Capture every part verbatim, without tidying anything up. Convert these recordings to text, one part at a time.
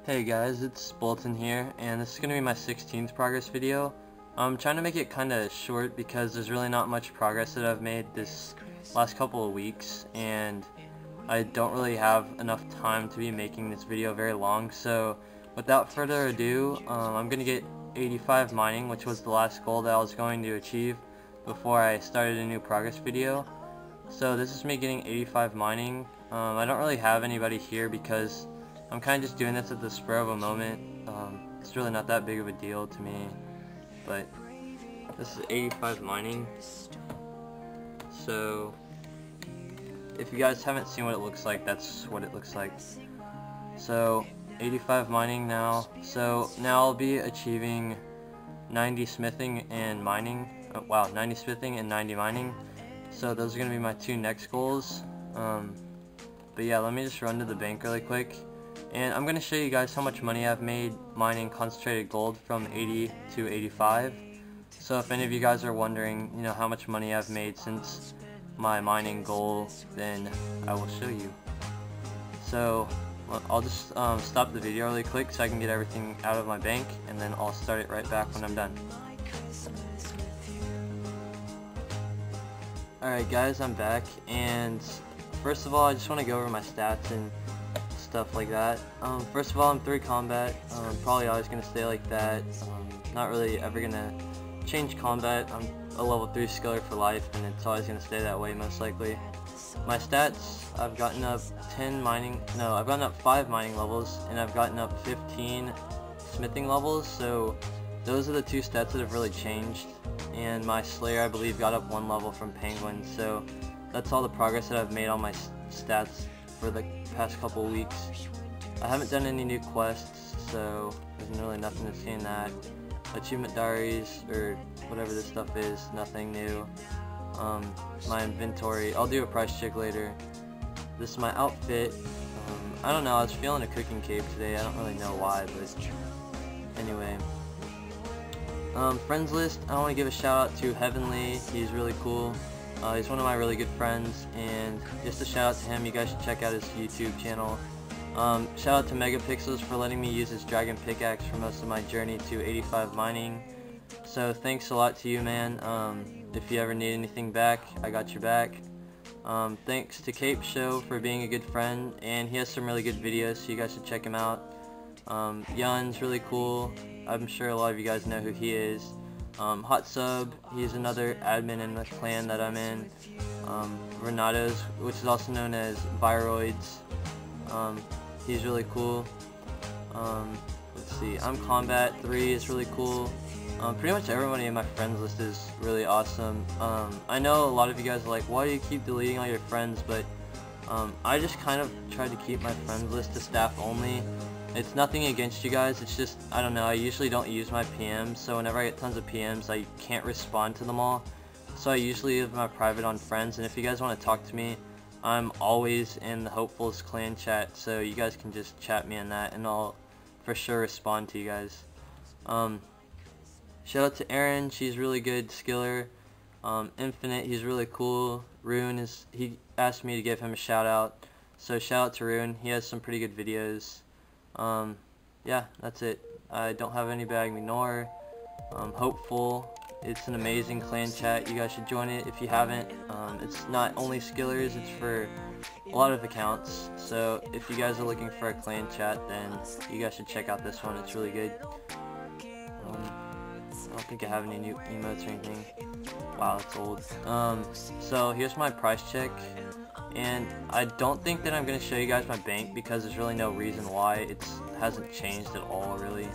Hey guys, it's Bolton here, and this is going to be my sixteenth progress video. I'm trying to make it kind of short because there's really not much progress that I've made this last couple of weeks, and I don't really have enough time to be making this video very long. So without further ado, um, I'm going to get eighty-five mining, which was the last goal that I was going to achieve before I started a new progress video. So this is me getting eighty-five mining. Um, I don't really have anybody here because I'm kind of just doing this at the spur of a moment. Um, it's really not that big of a deal to me, but this is eighty-five mining. So if you guys haven't seen what it looks like, that's what it looks like. So eighty-five mining now. So now I'll be achieving ninety smithing and mining. Oh, wow, ninety smithing and ninety mining. So those are going to be my two next goals. Um, but yeah, let me just run to the bank really quick. And I'm going to show you guys how much money I've made mining concentrated gold from eighty to eighty-five. So if any of you guys are wondering, you know, how much money I've made since my mining goal, then I will show you. So I'll just um, stop the video really quick so I can get everything out of my bank, and then I'll start it right back when I'm done. Alright guys, I'm back, and first of all I just want to go over my stats and stuff like that. Um, first of all, I'm three combat. Um, probably always going to stay like that. Um, not really ever going to change combat. I'm a level three skiller for life, and it's always going to stay that way most likely. My stats, I've gotten up ten mining, no, I've gotten up five mining levels, and I've gotten up fifteen smithing levels, so those are the two stats that have really changed. And my Slayer, I believe, got up one level from Penguin, so that's all the progress that I've made on my stats for the past couple weeks. I haven't done any new quests, so there's really nothing to see in that. Achievement diaries, or whatever this stuff is, nothing new. Um, my inventory, I'll do a price check later. This is my outfit. Um, I don't know, I was feeling a cooking cape today, I don't really know why, but anyway. Um, friends list, I want to give a shout out to Heavenly, he's really cool. Uh, he's one of my really good friends, and just a shout out to him, you guys should check out his YouTube channel. Um, shout out to Megapixels for letting me use his dragon pickaxe for most of my journey to eighty-five mining. So thanks a lot to you, man. Um, if you ever need anything back, I got your back. Um, thanks to Cape Show for being a good friend, and he has some really good videos, so you guys should check him out. Um, Yun's really cool. I'm sure a lot of you guys know who he is. Um, Hot Sub, he's another admin in the clan that I'm in. Um, Renato's, which is also known as Viroids, um, he's really cool. Um, let's see, I'm Combat three is really cool. Um, pretty much everybody in my friends list is really awesome. Um, I know a lot of you guys are like, why do you keep deleting all your friends? But um, I just kind of tried to keep my friends list to staff only. It's nothing against you guys, it's just, I don't know, I usually don't use my P Ms, so whenever I get tons of P Ms, I can't respond to them all. So I usually leave my private on friends, and if you guys want to talk to me, I'm always in the Hopefuls clan chat, so you guys can just chat me in that, and I'll for sure respond to you guys. Um, shout out to Aaron, she's really good skiller. Um, Infinite, he's really cool. Rune, is he asked me to give him a shout out, so shout out to Rune, he has some pretty good videos. Um, yeah, that's it. I don't have any bag nor um, Hopeful. It's an amazing clan chat. You guys should join it if you haven't. Um, it's not only skillers, it's for a lot of accounts. So if you guys are looking for a clan chat, then you guys should check out this one. It's really good. Um, I don't think I have any new emotes or anything. Wow, it's old. Um, so here's my price check. And I don't think that I'm going to show you guys my bank because there's really no reason why. It hasn't changed at all, really.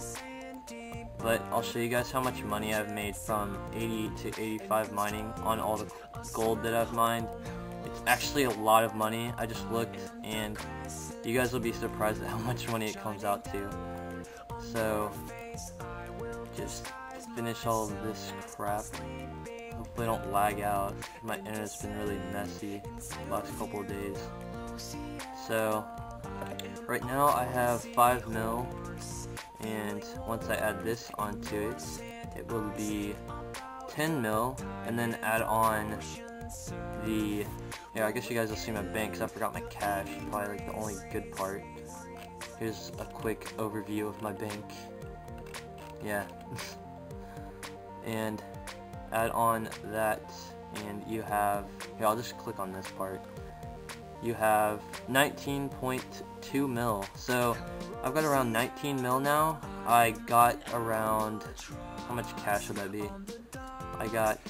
But I'll show you guys how much money I've made from eighty to eighty-five mining on all the gold that I've mined. It's actually a lot of money. I just looked, and you guys will be surprised at how much money it comes out to. So, just finish all of this crap. Hopefully I don't lag out. My internet's been really messy the last couple of days. So right now I have five mil, and once I add this onto it, it will be ten mil, and then add on the, yeah, I guess you guys will see my bank because I forgot my cash, probably like the only good part. here's a quick overview of my bank. Yeah. And add on that, and you have, here, I'll just click on this part. You have nineteen point two mil. So I've got around nineteen mil now. I got around, how much cash would that be? I got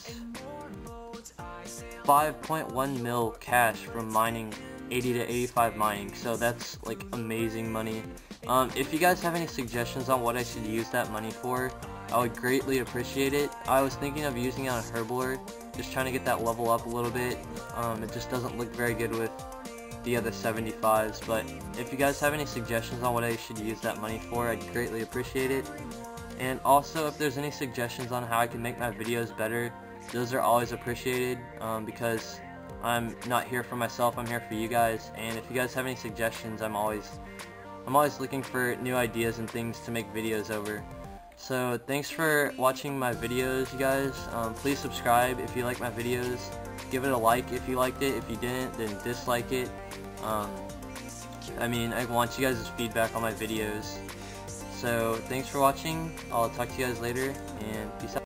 five point one mil cash from mining eighty to eighty-five mining. So that's like amazing money. Um, if you guys have any suggestions on what I should use that money for, I would greatly appreciate it. I was thinking of using it on Herblord, just trying to get that level up a little bit. Um, it just doesn't look very good with the other seventy-fives, but if you guys have any suggestions on what I should use that money for, I'd greatly appreciate it. And also, if there's any suggestions on how I can make my videos better, those are always appreciated, um, because I'm not here for myself, I'm here for you guys. And if you guys have any suggestions, I'm always I'm always looking for new ideas and things to make videos over. So thanks for watching my videos, you guys. Um, please subscribe if you like my videos. Give it a like if you liked it. If you didn't, then dislike it. Um, I mean, I want you guys' feedback on my videos. So thanks for watching. I'll talk to you guys later, and peace out.